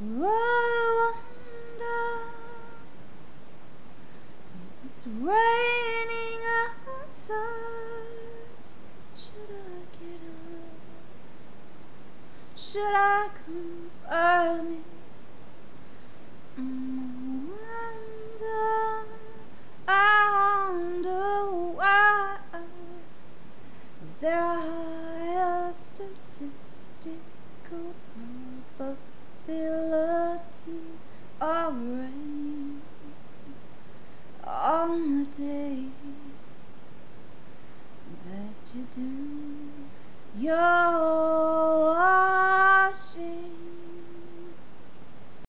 I wonder, it's raining outside. Should I get up? Should I confirm it? I wonder why. Is there a higher statistical probability of rain on the days that you do your